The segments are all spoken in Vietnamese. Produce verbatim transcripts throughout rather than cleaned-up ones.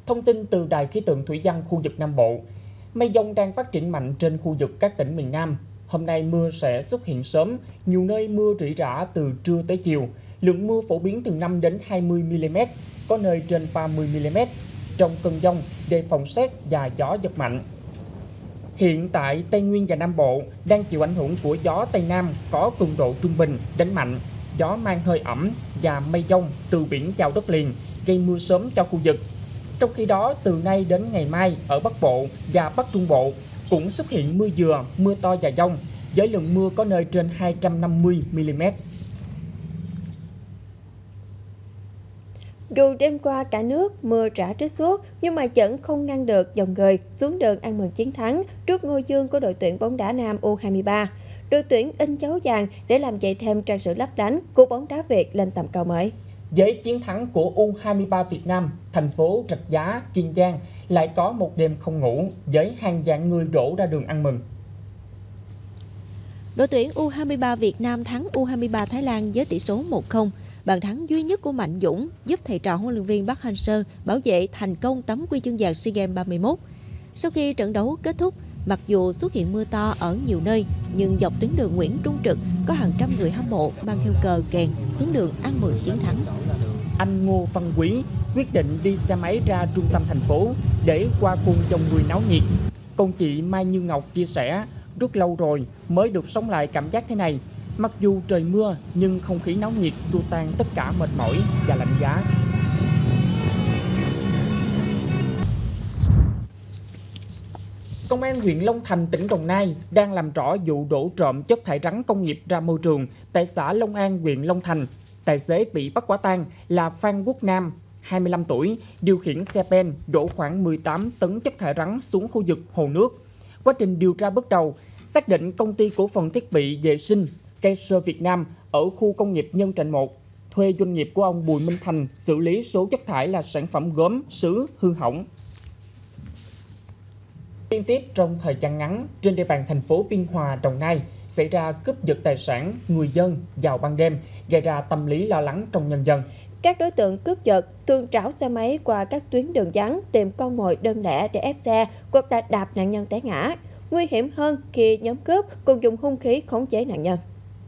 Thông tin từ Đài khí tượng thủy văn khu vực Nam Bộ. Mây dông đang phát triển mạnh trên khu vực các tỉnh miền Nam. Hôm nay mưa sẽ xuất hiện sớm, nhiều nơi mưa rỉ rả từ trưa tới chiều. Lượng mưa phổ biến từ năm đến hai mươi mi-li-mét, có nơi trên ba mươi mi-li-mét. Trong cơn dông, đề phòng sét và gió giật mạnh. Hiện tại, Tây Nguyên và Nam Bộ đang chịu ảnh hưởng của gió Tây Nam có cường độ trung bình đến mạnh, gió mang hơi ẩm và mây dông từ biển vào đất liền, gây mưa sớm cho khu vực. Trong khi đó, từ nay đến ngày mai ở Bắc Bộ và Bắc Trung Bộ cũng xuất hiện mưa vừa, mưa to và dông, với lượng mưa có nơi trên hai trăm năm mươi mi-li-mét. Dù đêm qua cả nước mưa rã trích suốt nhưng mà vẫn không ngăn được dòng người xuống đường ăn mừng chiến thắng trước ngôi dương của đội tuyển bóng đá nam U hai mươi ba. Đội tuyển in dấu vàng để làm dậy thêm trang sử lấp lánh của bóng đá Việt lên tầm cao mới. Với chiến thắng của U hai mươi ba Việt Nam, thành phố Rạch Giá, Kiên Giang lại có một đêm không ngủ với hàng vạn người đổ ra đường ăn mừng. Đội tuyển U hai mươi ba Việt Nam thắng U hai mươi ba Thái Lan với tỷ số một không. Bàn thắng duy nhất của Mạnh Dũng giúp thầy trò huấn luyện viên Park Hang-seo bảo vệ thành công tấm huy chương vàng SEA Games ba mươi mốt. Sau khi trận đấu kết thúc, mặc dù xuất hiện mưa to ở nhiều nơi, nhưng dọc tuyến đường Nguyễn Trung Trực có hàng trăm người hâm mộ mang theo cờ kèn xuống đường ăn mừng chiến thắng. Anh Ngô Văn Quý quyết định đi xe máy ra trung tâm thành phố để qua cùng dòng người náo nhiệt. Còn chị Mai Như Ngọc chia sẻ, rất lâu rồi mới được sống lại cảm giác thế này. Mặc dù trời mưa nhưng không khí náo nhiệt xua tan tất cả mệt mỏi và lạnh giá. Công an huyện Long Thành, tỉnh Đồng Nai đang làm rõ vụ đổ trộm chất thải rắn công nghiệp ra môi trường tại xã Long An, huyện Long Thành. Tài xế bị bắt quả tang là Phan Quốc Nam, hai mươi lăm tuổi, điều khiển xe ben đổ khoảng mười tám tấn chất thải rắn xuống khu vực hồ nước. Quá trình điều tra bước đầu, xác định công ty cổ phần thiết bị vệ sinh Kaiser Việt Nam ở khu công nghiệp Nhân Trạch một thuê doanh nghiệp của ông Bùi Minh Thành xử lý số chất thải là sản phẩm gốm, sứ hư hỏng. Liên tiếp trong thời gian ngắn, trên địa bàn thành phố Biên Hòa, Đồng Nai xảy ra cướp giật tài sản người dân vào ban đêm, gây ra tâm lý lo lắng trong nhân dân. Các đối tượng cướp giật thường trảo xe máy qua các tuyến đường vắng tìm con mồi đơn lẻ để ép xe hoặc là đạp nạn nhân té ngã. Nguy hiểm hơn khi nhóm cướp cùng dùng hung khí khống chế nạn nhân.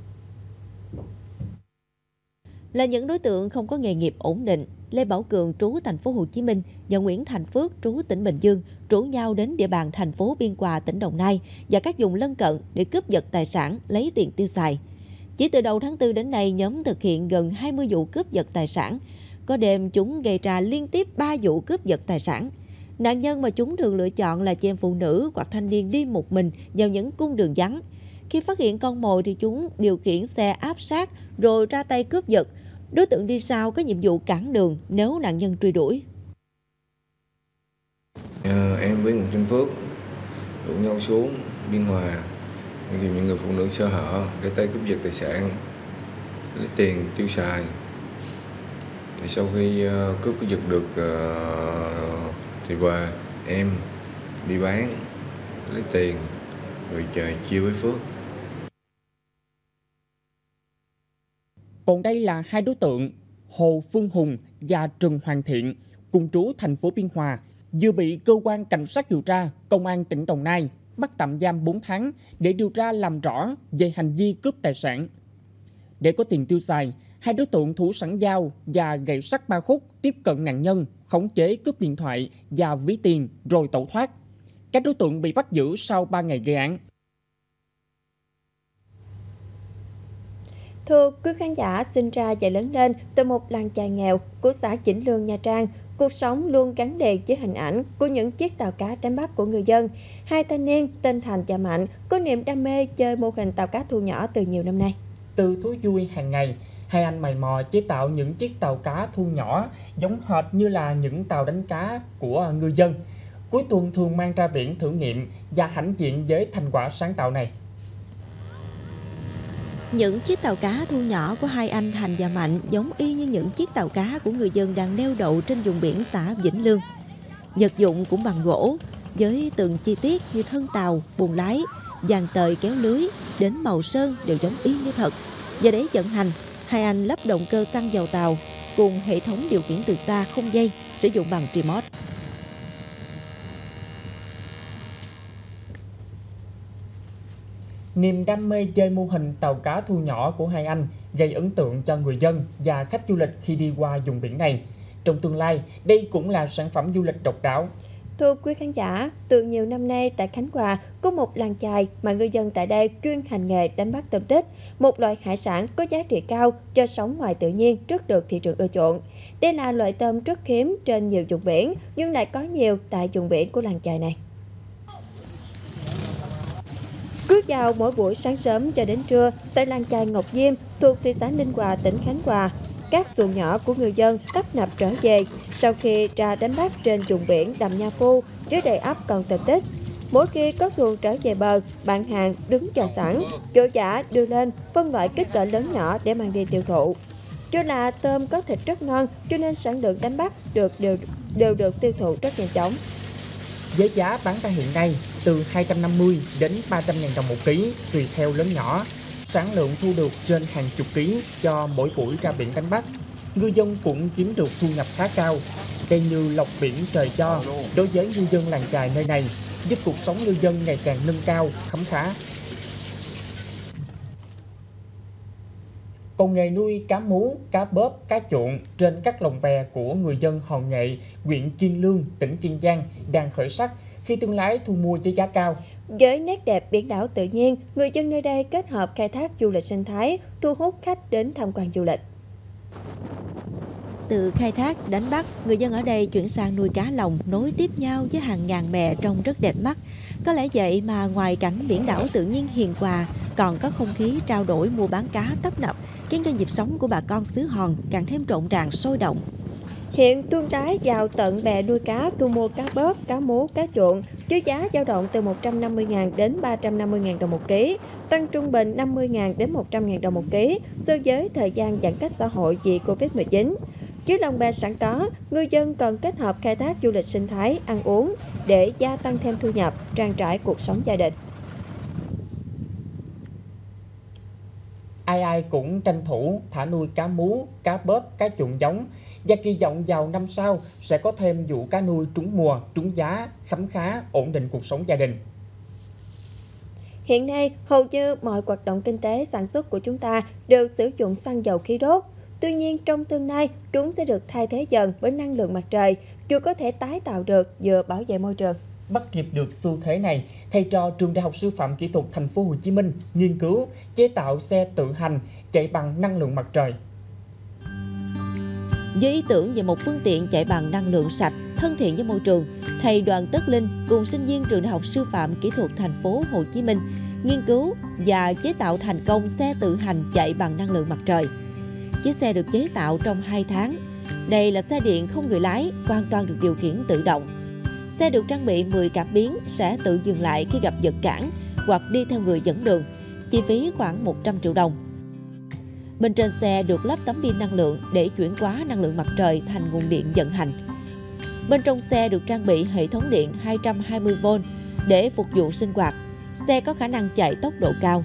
Là những đối tượng không có nghề nghiệp ổn định, Lê Bảo Cường trú thành phố Hồ Chí Minh và Nguyễn Thành Phước trú tỉnh Bình Dương rủ nhau đến địa bàn thành phố Biên Hòa, tỉnh Đồng Nai và các vùng lân cận để cướp giật tài sản, lấy tiền tiêu xài. Chỉ từ đầu tháng tư đến nay, nhóm thực hiện gần hai mươi vụ cướp giật tài sản. Có đêm chúng gây ra liên tiếp ba vụ cướp giật tài sản. Nạn nhân mà chúng thường lựa chọn là chị em phụ nữ hoặc thanh niên đi một mình vào những cung đường vắng. Khi phát hiện con mồi thì chúng điều khiển xe áp sát rồi ra tay cướp giật. Đối tượng đi sau có nhiệm vụ cản đường nếu nạn nhân truy đuổi. À, em với Nguyễn Thành Phước rủ nhau xuống Biên Hòa tìm những người phụ nữ sơ hở để tay cướp giật tài sản, lấy tiền tiêu xài. Sau khi uh, cướp giật được uh, thì về em đi bán lấy tiền rồi trời chia với Phước. Còn đây là hai đối tượng Hồ Phương Hùng và Trần Hoàng Thiện cùng trú thành phố Biên Hòa vừa bị cơ quan cảnh sát điều tra công an tỉnh Đồng Nai bắt tạm giam bốn tháng để điều tra làm rõ về hành vi cướp tài sản. Để có tiền tiêu xài, hai đối tượng thủ sẵn dao và gậy sắt ba khúc tiếp cận nạn nhân, khống chế cướp điện thoại và ví tiền rồi tẩu thoát. Các đối tượng bị bắt giữ sau ba ngày gây án. Thưa quý khán giả, sinh ra và lớn lên từ một làng chài nghèo của xã Vĩnh Lương, Nha Trang, cuộc sống luôn gắn liền với hình ảnh của những chiếc tàu cá đánh bắt của người dân. Hai thanh niên tên Thành và Mạnh có niềm đam mê chơi mô hình tàu cá thu nhỏ từ nhiều năm nay. Từ thú vui hàng ngày, hai anh mày mò chế tạo những chiếc tàu cá thu nhỏ giống hệt như là những tàu đánh cá của ngư dân. Cuối tuần thường mang ra biển thử nghiệm và hãnh diện với thành quả sáng tạo này. Những chiếc tàu cá thu nhỏ của hai anh Thành và Mạnh giống y như những chiếc tàu cá của người dân đang neo đậu trên vùng biển xã Vĩnh Lương. Vật dụng cũng bằng gỗ, với từng chi tiết như thân tàu, buồng lái, dàn tời kéo lưới, đến màu sơn đều giống y như thật. Và để vận hành, hai anh lắp động cơ xăng vào tàu cùng hệ thống điều khiển từ xa không dây sử dụng bằng remote. Niềm đam mê chơi mô hình tàu cá thu nhỏ của hai anh gây ấn tượng cho người dân và khách du lịch khi đi qua vùng biển này. Trong tương lai, đây cũng là sản phẩm du lịch độc đáo. Thưa quý khán giả, từ nhiều năm nay tại Khánh Hòa có một làng chài mà ngư dân tại đây chuyên hành nghề đánh bắt tôm tích, một loại hải sản có giá trị cao do sống ngoài tự nhiên rất được thị trường ưa chuộng. Đây là loại tôm rất hiếm trên nhiều vùng biển nhưng lại có nhiều tại vùng biển của làng chài này. Cứ vào mỗi buổi sáng sớm cho đến trưa, tại làng chài Ngọc Diêm thuộc thị xã Ninh Hòa, tỉnh Khánh Hòa, các xuồng nhỏ của người dân tấp nập trở về sau khi ra đánh bắt trên vùng biển đầm Nha Phu với đầy ắp còn tôm tích. Mỗi khi có xuồng trở về bờ, bạn hàng đứng chờ sẵn, vội vã đưa lên phân loại kích cỡ lớn nhỏ để mang đi tiêu thụ. Do là tôm có thịt rất ngon, cho nên sản lượng đánh bắt được đều đều được tiêu thụ rất nhanh chóng. Với giá bán ra hiện nay từ hai trăm năm mươi đến ba trăm nghìn đồng một ký tùy theo lớn nhỏ. Sản lượng thu được trên hàng chục ký cho mỗi buổi ra biển đánh bắt. Ngư dân cũng kiếm được thu nhập khá cao. Đây như lộc biển trời cho đối với ngư dân làng chài nơi này, giúp cuộc sống ngư dân ngày càng nâng cao, khấm khá. Còn nghề nuôi cá mú, cá bớp, cá chuộng trên các lồng bè của người dân Hòn Nghệ, huyện Kiên Lương, tỉnh Kiên Giang đang khởi sắc khi thương lái thu mua với giá cao. Với nét đẹp biển đảo tự nhiên, người dân nơi đây kết hợp khai thác du lịch sinh thái, thu hút khách đến tham quan du lịch. Từ khai thác, đánh bắt, người dân ở đây chuyển sang nuôi cá lồng nối tiếp nhau với hàng ngàn mẹ trông rất đẹp mắt. Có lẽ vậy mà ngoài cảnh biển đảo tự nhiên hiền hòa, còn có không khí trao đổi mua bán cá tấp nập, khiến cho nhịp sống của bà con xứ Hòn càng thêm rộn ràng sôi động. Hiện thương lái vào tận bè nuôi cá thu mua cá bớp, cá mú, cá chuộng với giá dao động từ một trăm năm mươi nghìn đến ba trăm năm mươi nghìn đồng một ký, tăng trung bình năm mươi nghìn đến một trăm nghìn đồng một ký so với thời gian giãn cách xã hội vì Covid mười chín. Dưới lồng bè sẵn có, ngư dân còn kết hợp khai thác du lịch sinh thái, ăn uống để gia tăng thêm thu nhập, trang trải cuộc sống gia đình. Ai ai cũng tranh thủ thả nuôi cá mú, cá bớp, cá chuộng giống và kỳ vọng vào năm sau sẽ có thêm vụ cá nuôi trúng mùa, trúng giá, khấm khá, ổn định cuộc sống gia đình. Hiện nay, hầu như mọi hoạt động kinh tế sản xuất của chúng ta đều sử dụng xăng dầu khí đốt. Tuy nhiên, trong tương lai, chúng sẽ được thay thế dần với năng lượng mặt trời, vừa có thể tái tạo được, vừa bảo vệ môi trường. Bắt kịp được xu thế này, thầy trò trường Đại học Sư phạm Kỹ thuật Thành phố Hồ Chí Minh nghiên cứu chế tạo xe tự hành chạy bằng năng lượng mặt trời. Với ý tưởng về một phương tiện chạy bằng năng lượng sạch, thân thiện với môi trường, thầy Đoàn Tất Linh cùng sinh viên trường Đại học Sư phạm Kỹ thuật Thành phố Hồ Chí Minh nghiên cứu và chế tạo thành công xe tự hành chạy bằng năng lượng mặt trời. Chiếc xe được chế tạo trong hai tháng. Đây là xe điện không người lái, hoàn toàn được điều khiển tự động. Xe được trang bị mười cảm biến sẽ tự dừng lại khi gặp vật cản hoặc đi theo người dẫn đường. Chi phí khoảng một trăm triệu đồng. Bên trên xe được lắp tấm pin năng lượng để chuyển hóa năng lượng mặt trời thành nguồn điện vận hành. Bên trong xe được trang bị hệ thống điện hai trăm hai mươi vôn để phục vụ sinh hoạt. Xe có khả năng chạy tốc độ cao.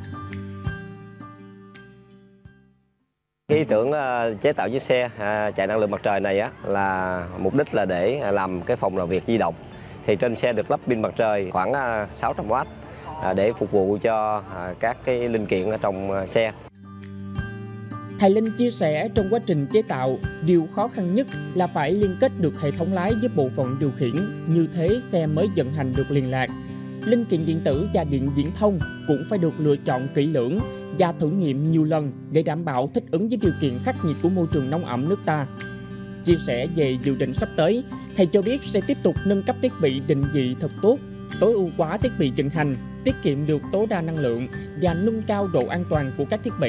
Cái ý tưởng uh, chế tạo chiếc xe uh, chạy năng lượng mặt trời này á, là mục đích là để làm cái phòng làm việc di động. Thì trên xe được lắp pin mặt trời khoảng uh, sáu trăm oát uh, để phục vụ cho uh, các cái linh kiện ở trong uh, xe. Thầy Linh chia sẻ trong quá trình chế tạo, điều khó khăn nhất là phải liên kết được hệ thống lái với bộ phận điều khiển, như thế xe mới vận hành được liên lạc. Linh kiện điện tử và điện viễn thông cũng phải được lựa chọn kỹ lưỡng và thử nghiệm nhiều lần để đảm bảo thích ứng với điều kiện khắc nghiệt của môi trường nóng ẩm nước ta. Chia sẻ về dự định sắp tới, thầy cho biết sẽ tiếp tục nâng cấp thiết bị định vị thật tốt, tối ưu hóa thiết bị vận hành, tiết kiệm được tối đa năng lượng và nâng cao độ an toàn của các thiết bị.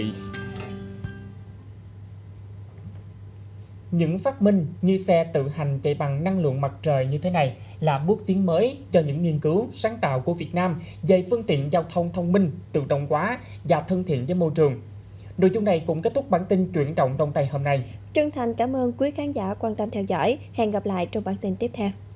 Những phát minh như xe tự hành chạy bằng năng lượng mặt trời như thế này là bước tiến mới cho những nghiên cứu sáng tạo của Việt Nam về phương tiện giao thông thông minh, tự động hóa và thân thiện với môi trường. Nội dung này cũng kết thúc bản tin Chuyển động Đông Tây hôm nay. Chân thành cảm ơn quý khán giả quan tâm theo dõi. Hẹn gặp lại trong bản tin tiếp theo.